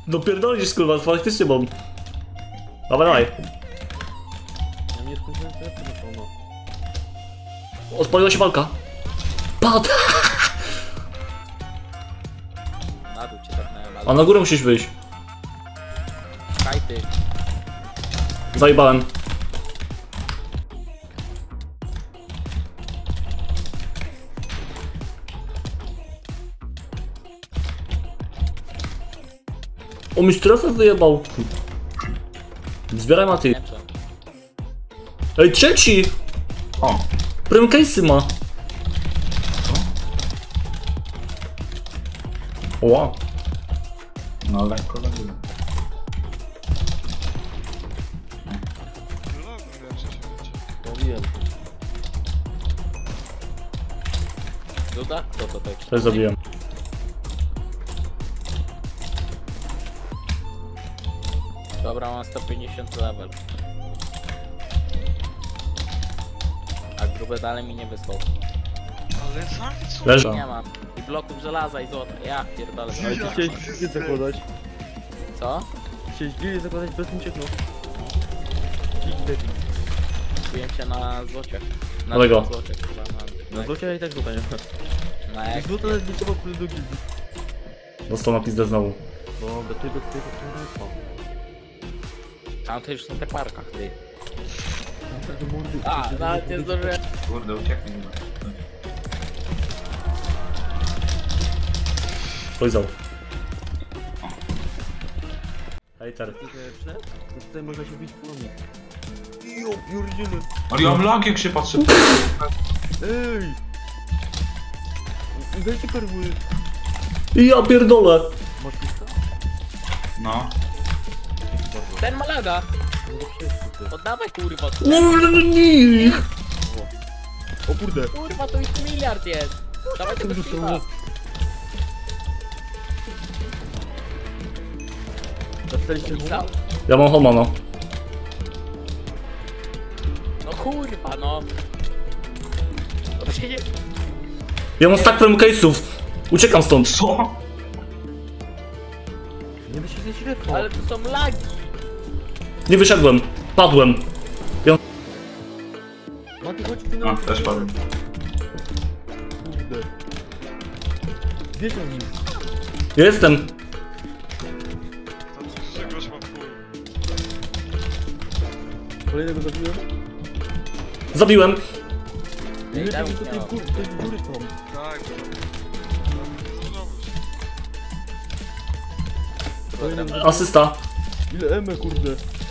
No pierdolisz kurwa, faktycznie mam. Dawaj. Ja nie skończyłem telefonu. Odpaliła się walka. Padł! Na dół cię tapnąłem, ale... A na górę musisz wyjść. Kaj ty. Zajebałem. O, mi strefę wyjebał. Zbieraj Mati. Nie wiem. Ej, trzeci! O! Prime case'y ma. Wow. No lekko zabiłem. Mówiłem. Duda? Kto to taki? Też zabiłem. Dobra, mam 150 level. A grube dalej mi nie wysłał. Ale fakt co? Leży. Nie mam. I bloków żelaza i złota. Ja pierdolę. Ale ty chciałeś gildię zakładać. Co? Chciałeś gildię zakładać bez uciekną. Kupiłem się na złociach. Na Kolego. złociach chyba. No złocia i tak złota nie ma. Na jak... Złota nawet nie trzeba do gildii. Dostał na pizdę znowu. No, do tego to nie ma. Tam to już na te parkach, ty. Do mordy. A, nawet nie zdążyłem. Kurde, ucieknie nie ma. Pojzał. Hejter. Tutaj można się bić po mnie. Jo, pierdziele. Ale ja mam lag jak się patrzy. Ej! Dajcie perły. Ja pierdolę. Masz lista? No. Ten ma laga. No to wszystko. Oddawaj kurwa. Nie. O kurde. Kurwa, to już miliard jest. Dawaj tego Steve'a. Zapisaliście Lisa? Ja mam homa, no. No kurwa, no. No przecież... Ja mam stack prime case'ów. Uciekam stąd. Co? Nie da się zjeść refo. Ale to są lagi. Nie wyszedłem. Padłem. Mati, chodź ty na... No, też padłem. Kurde. Gdzie to nim? Ja jestem. Tam Grzegorz ma pół. Kolejnego zabiłem? Zabiłem. Nie Ej, wiem, dał do tej miał. góry, do tej dziury tam. Tak, to Kolejnego zabiłem. Asysta. Ile eme, kurde.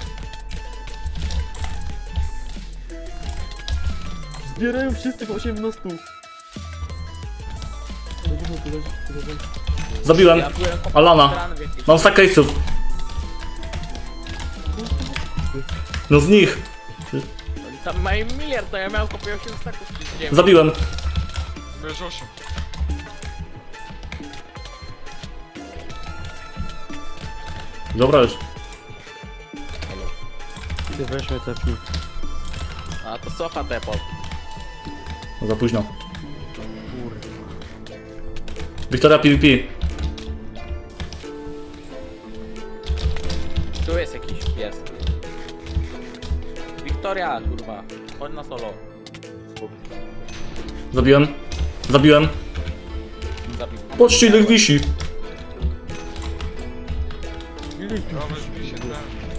Zbierają wszyscy w 18. Zabiłem. Ja byłem Alana. strany w jakiejś- Mam stack case'ów. No z nich. Oni tam mają miliard, to ja miałem kopię 8 staków z ziemi. Zabiłem. Bierz 8. Dobra już. Ty weź mnie tepnij. A to sofa depot. No za późno. Wiktoria PvP. Tu jest jakiś pies. Wiktoria, kurwa. Chodź na solo. Zabiłem. Zabiłem. Zabił. Patrzcie ile ich wisi. Ile ich tu Nawet mi się ten...